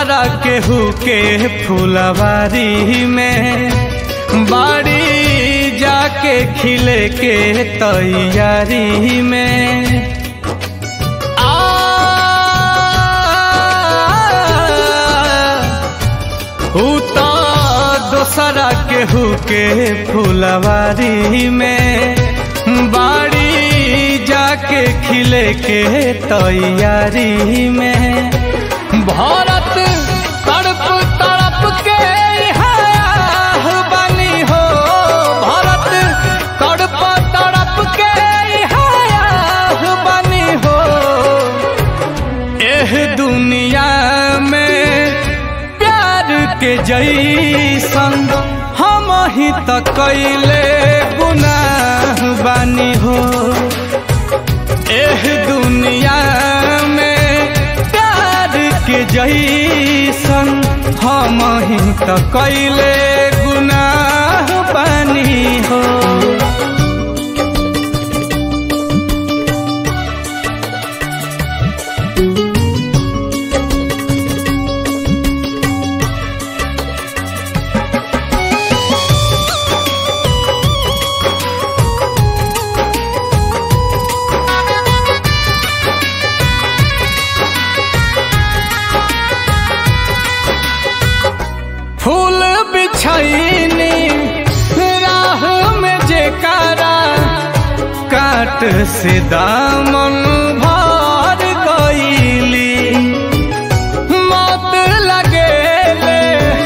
दोसरा केहू के फुलवारी में बाड़ी जाके खिले के तैयारी में दोसरा केहू के फुलवारी में बाड़ी जाके खिले के तैयारी में भारत तड़प तड़प के बनी हो भारत तड़प तड़प के बनी हो एह दुनिया में प्यार के जैसन हम ही तो कैले गुनाह बानी हो एह दुनिया में प्यार के जैसन हम ही तो कैले गुनाह बानी हो। फूल बिछैनी राह में जेकारा काट से दामन भर गईली मौत लगेले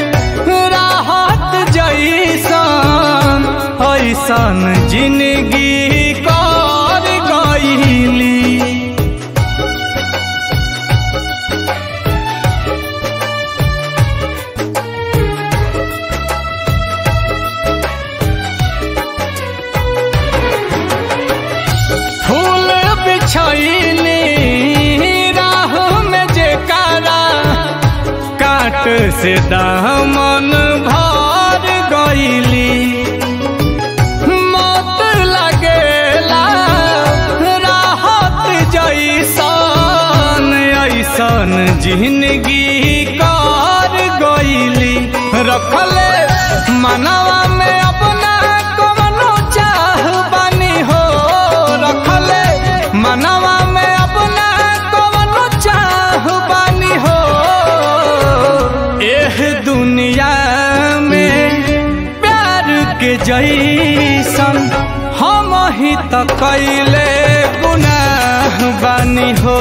राहत जैसन ऐसन जिंदगी कर गईली छैनी राह में जेकारा काट से दामन भर गईली मौत लगेला राहत जैसन ऐसन जिंदगी कर गईली रखले मनवा में अपना कवनो चाह बानी हो रखले मनवा में अपना कवनो चाह बानी हो एह दुनिया में प्यार के जैसन हम ही तो कैले गुनाह बानी हो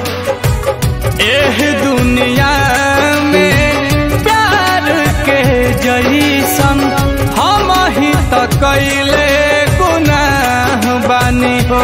एह दुनिया में प्यार के जैसन हम ही तो कैले गुनाह बानी हो।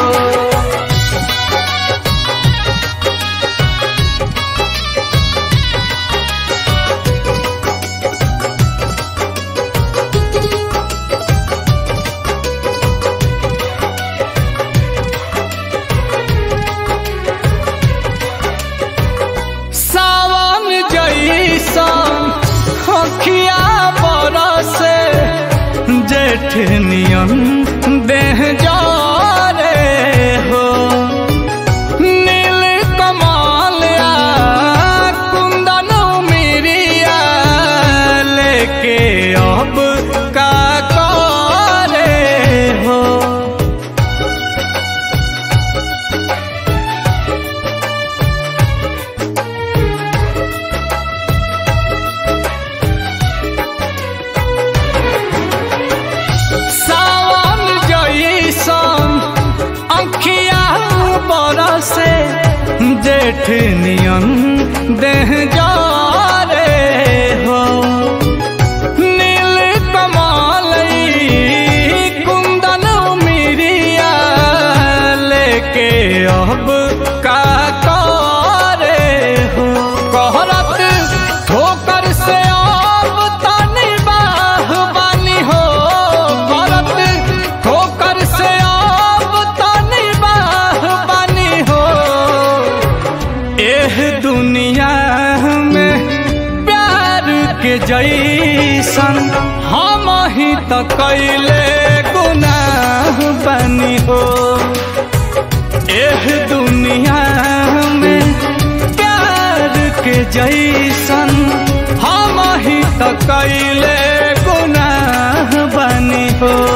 अखिया बरसे जेठ नियन देह जारे हो नील कमल कुंदन मिरिया लेके अब का करे हो से जेठ नियन देह जारे हो नील कमल कुंदन मिरिया लेके अब का करे हो कहरत ठोकर से अब तनी बाह बानी हो कहरत ठोकर से अब तनी बाह बानी हो एह दुनिया में प्यार के जैसन हम ही तो कैले गुनाह बनी हो एह दुनिया में प्यार के जैसन हम ही तो कैले गुनाह बनी हो।